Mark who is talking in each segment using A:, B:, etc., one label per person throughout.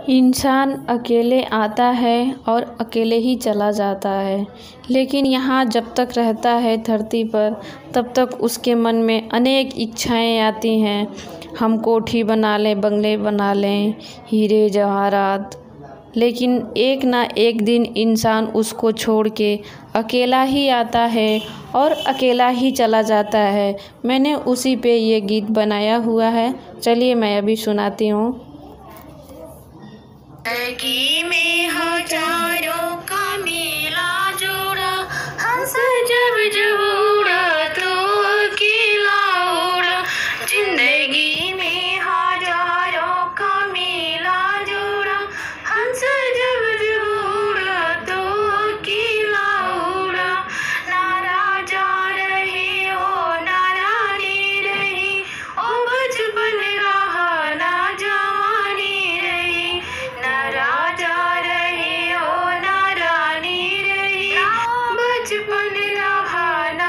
A: इंसान अकेले आता है और अकेले ही चला जाता है, लेकिन यहाँ जब तक रहता है धरती पर तब तक उसके मन में अनेक इच्छाएं आती हैं। हम कोठी बना लें, बंगले बना लें, हीरे जवाहरात, लेकिन एक ना एक दिन इंसान उसको छोड़ के अकेला ही आता है और अकेला ही चला जाता है। मैंने उसी पे ये गीत बनाया हुआ है, चलिए मैं अभी सुनाती हूँ।
B: जिंदगी में हजारों का मेला जोड़ा, हंस जब जब उड़ा तो अकेला उड़ा। जिंदगी में हजारों का मेला जोड़ा, हंस जब जब उड़ा तो अकेला उड़ा। ना राजा रहे ओ ना रानी रही, ओ बचपन रहा ना जवानी रही। ना राजा रहे ओ ना रानी रही, बचपन रहा ना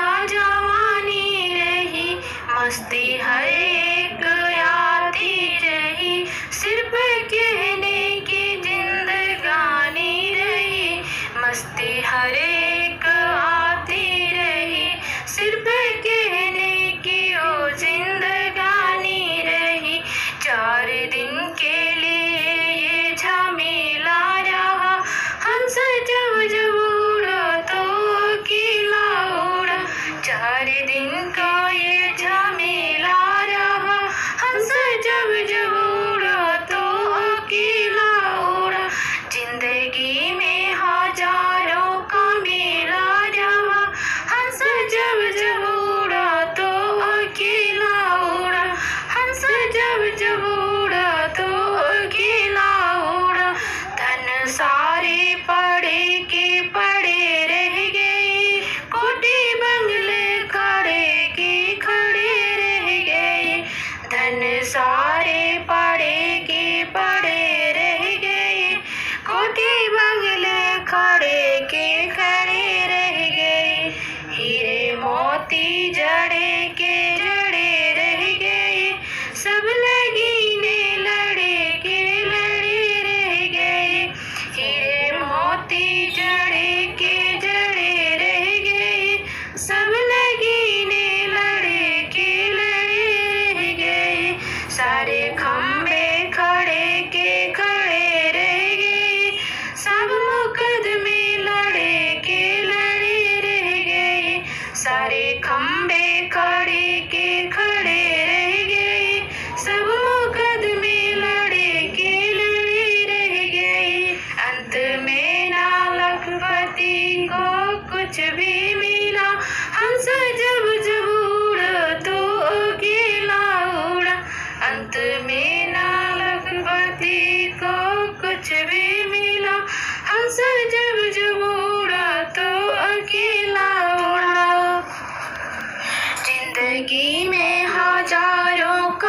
B: जवानी रही। मस्ती हर एक आती रही, सिर्फ कहने की जिंदगानी रही। मस्ती हर एक आती रही, सिर्फ कहने की ओ जिंदगानी रही। 4 दिन के लिए ये झमेला रहा, हंस जब जब उड़ा तो अकेला उड़ा। 4 दिन का ये झमेला रहा, हंस जब जब उड़ा तो अकेला उड़ा। जिंदगी में हजारों का मेला रहा, हंस जब जब उड़ा तो अकेला उड़ा। हंस जब जब उड़ा तो अकेला उड़ा। धन सारे पड़े के पड़े रह गए, कोठी बंगले खड़े के खड़े रह गए। धन सारे पड़े के पड़े रह गए, कोठी बंगले खड़े के खड़े रह गए। हीरे मोती जड़े के जड़े रह गए, सब लगीने लड़े के लड़े रह गए। हीरे मोती जड़े के जड़े रह गए, सब लगीने लड़े के लड़े रह गए। सारे खंबे खड़े के खड़े रह गए, सब मुकदमे लड़े के लड़े रह गए। सारे खंबे खड़े के खड़े रह गए, सब मुकदमे लड़े के लड़े रह गए। अंत में ना लखपति को कुछ भी मिला, हंस जब जब उड़ा तो अकेला उड़ा। अंत में ना लखपति को कुछ भी मिला, हंस जब जब उड़ा तो अकेला उड़ा। जिंदगी में हजारों